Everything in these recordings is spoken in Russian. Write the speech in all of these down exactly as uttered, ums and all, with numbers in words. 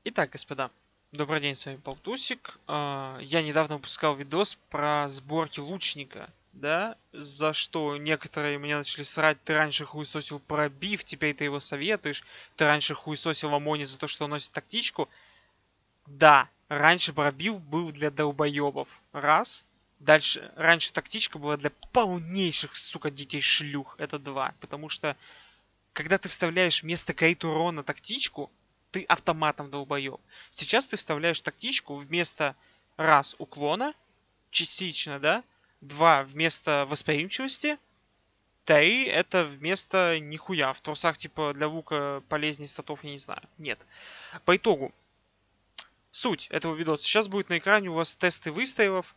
Итак, господа, добрый день, с вами Полтусик. А, Я недавно выпускал видос про сборки лучника, да, за что некоторые меня начали срать: ты раньше хуесосил про биф, теперь ты его советуешь, ты раньше хуесосил Амони за то, что он носит тактичку. Да, раньше пробив был для долбоебов. Раз. Дальше, раньше тактичка была для полнейших, сука, детей шлюх. Это два. Потому что, когда ты вставляешь вместо крейт урона тактичку, ты автоматом долбоеб. Сейчас ты вставляешь тактичку вместо раз уклона, частично, да? Два вместо восприимчивости. Три это вместо нихуя. В трусах, типа, для лука полезнее статов, я не знаю. Нет. По итогу, суть этого видоса. Сейчас будет на экране у вас тесты выстрелов.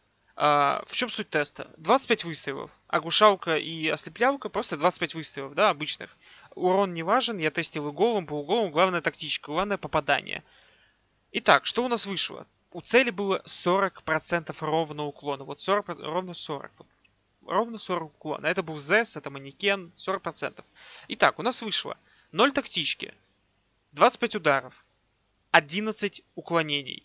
А, в чем суть теста? двадцать пять выстрелов. Оглушалка и ослеплялка просто двадцать пять выстрелов, да, обычных. Урон не важен, я тестил и голым, полуголым, главное тактичка, главное попадание. Итак, что у нас вышло? У цели было сорок процентов ровно уклона. Вот сорок, ровно сорок. Вот, ровно сорок уклона. Это был зэс, это манекен, сорок процентов. Итак, у нас вышло ноль тактички, двадцать пять ударов, одиннадцать уклонений.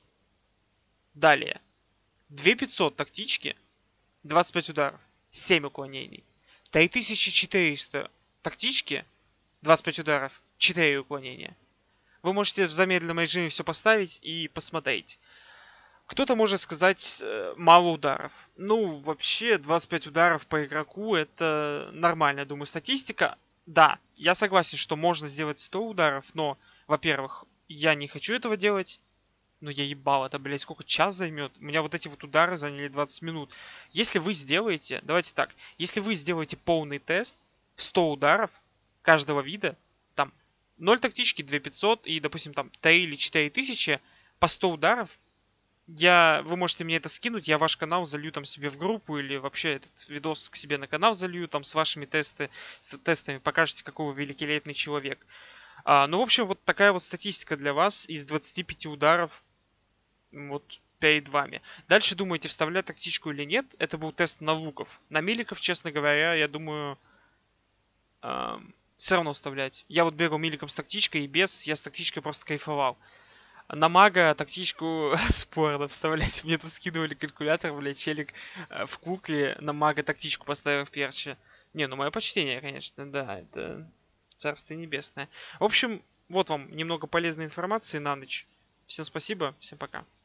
Далее. две тысячи пятьсот тактички, двадцать пять ударов, семь уклонений. три тысячи четыреста тактички, двадцать пять ударов, четыре уклонения. Вы можете в замедленном режиме все поставить и посмотреть. Кто-то может сказать э, мало ударов. Ну, вообще, двадцать пять ударов по игроку это нормальная, думаю, статистика. Да, я согласен, что можно сделать сто ударов, но, во-первых, я не хочу этого делать. Ну я ебал, это, блядь, сколько час займет? У меня вот эти вот удары заняли двадцать минут. Если вы сделаете, давайте так, если вы сделаете полный тест, сто ударов каждого вида, там ноль тактички, две тысячи пятьсот и, допустим, там три или четыре тысячи по сто ударов, я, вы можете мне это скинуть, я ваш канал залью там себе в группу или вообще этот видос к себе на канал залью, там с вашими тесты, с тестами покажете, какой вы великолепный человек. А, ну, в общем, вот такая вот статистика для вас из двадцати пяти ударов вот перед вами. Дальше думаете, вставлять тактичку или нет. Это был тест на луков. На миликов, честно говоря, я думаю, эм, все равно вставлять. Я вот бегал миликом с тактичкой и без. Я с тактичкой просто кайфовал. На мага тактичку спорно вставлять. Мне тут скидывали калькулятор, блядь, челик э, в кукле на мага тактичку поставил в перче. Не, ну мое почтение, конечно, да, это царствие небесное. В общем, вот вам немного полезной информации на ночь. Всем спасибо, всем пока.